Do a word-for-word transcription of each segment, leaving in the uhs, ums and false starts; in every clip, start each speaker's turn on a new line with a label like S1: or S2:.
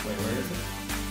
S1: Wait, where is it?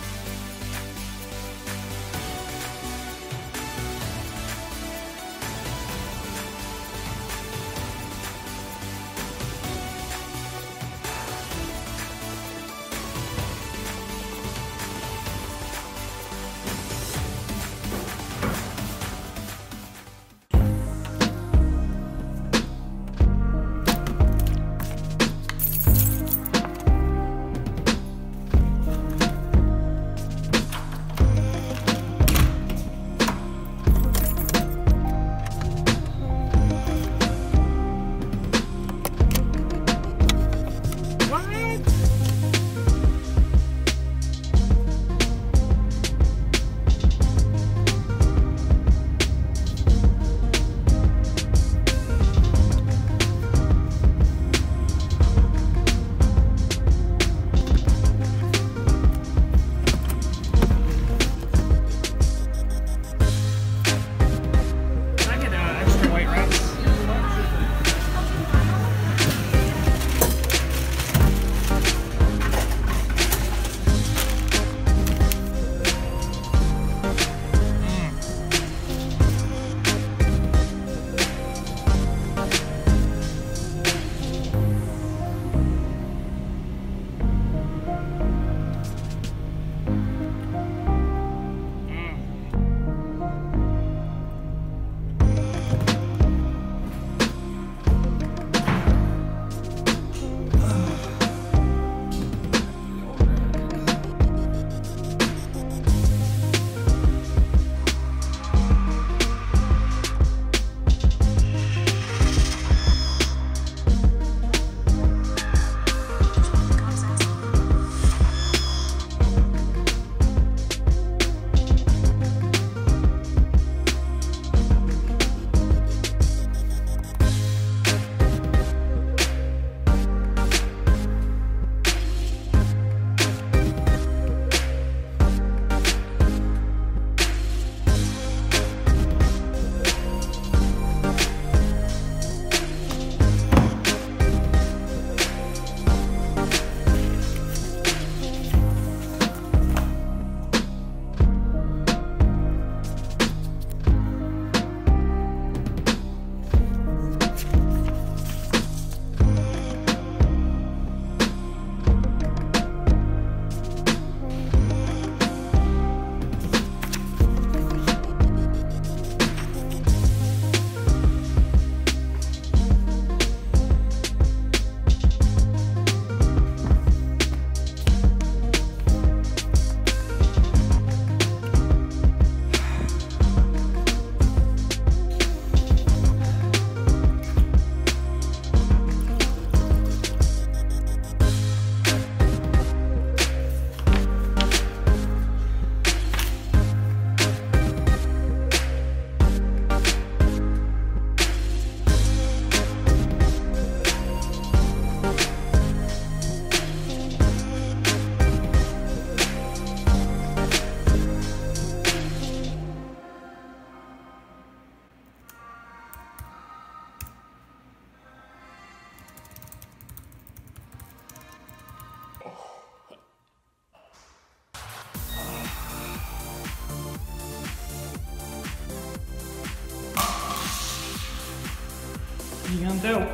S1: What are you gonna do?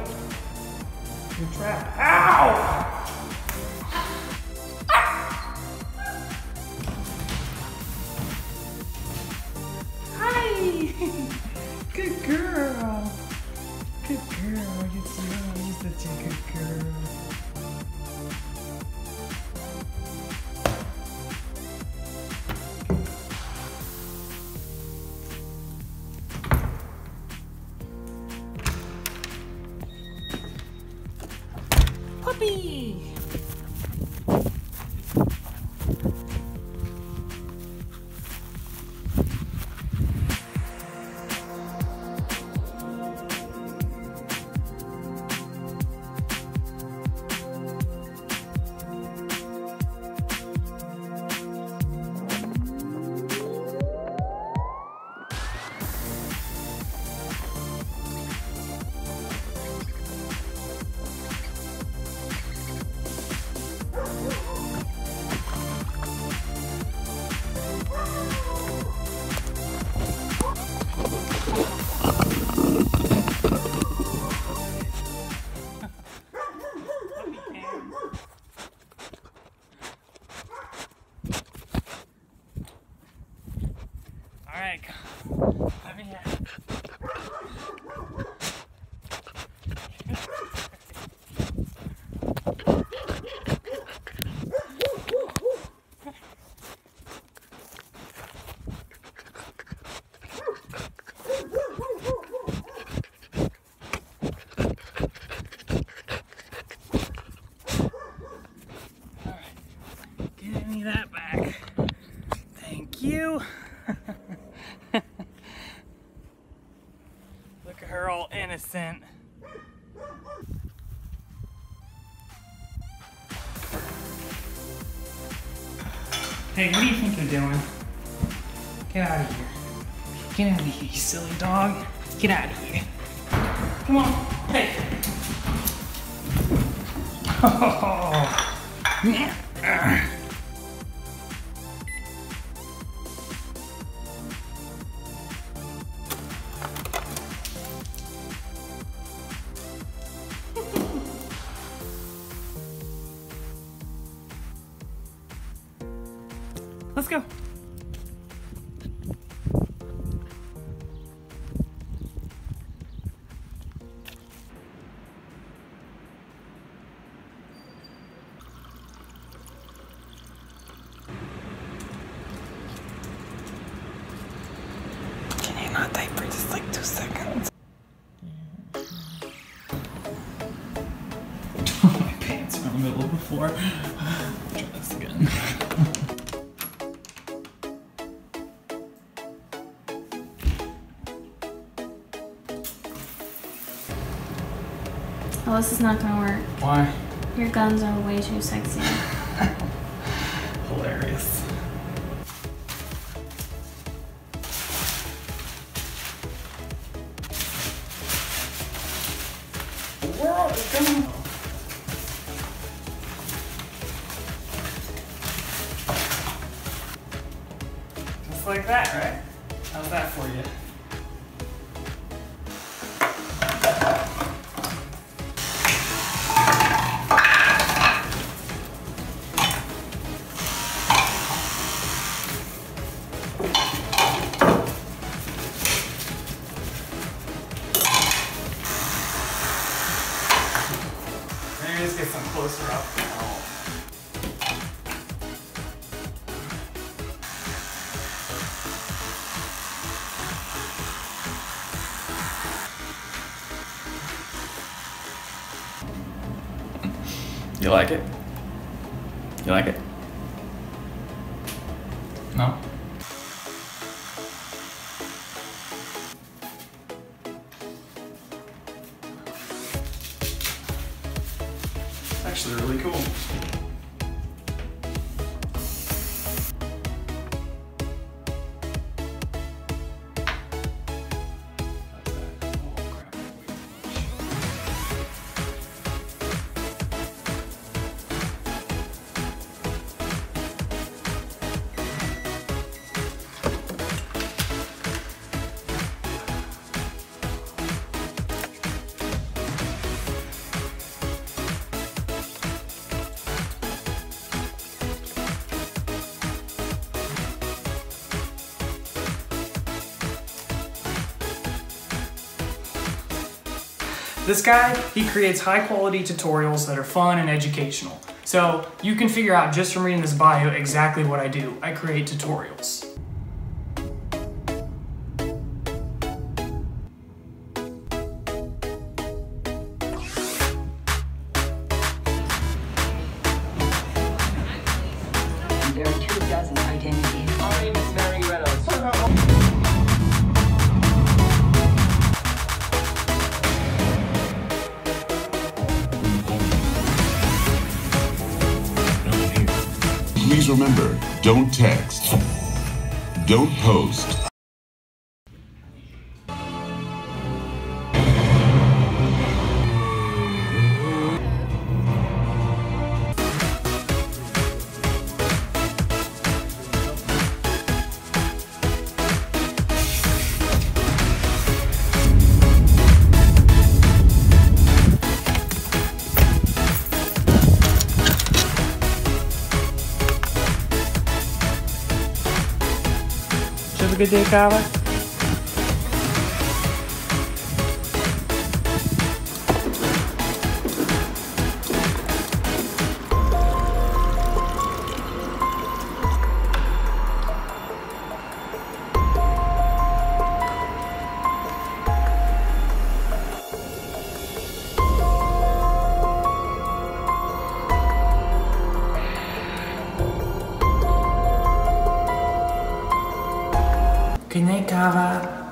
S1: You're trapped. Ow! Hi! Good girl. Good girl. You're such a good girl. Puppy! me that back. Thank you. Look at her all innocent. Hey, what do you think you're doing? Get out of here. Get out of here, you silly dog. Get out of here. Come on. Hey. Oh. Yeah. Let's go. Can you not type for just like two seconds? My pants are in the middle of the floor. Try this again.
S2: Oh, this is not gonna work.
S1: Why?
S2: Your guns are way too sexy.
S1: Hilarious. The world is going. Just like that, right? How's that for you? Maybe just get some closer up. Oh. You like it? You like it? No? It's actually really cool. This guy, he creates high quality tutorials that are fun and educational. So you can figure out just from reading this bio exactly what I do. I create tutorials.
S3: There are two dozen identities. My name is Mary Reynolds.
S4: Please remember, don't text, don't post.
S1: Have a good day, Kyler. Good night, Kava.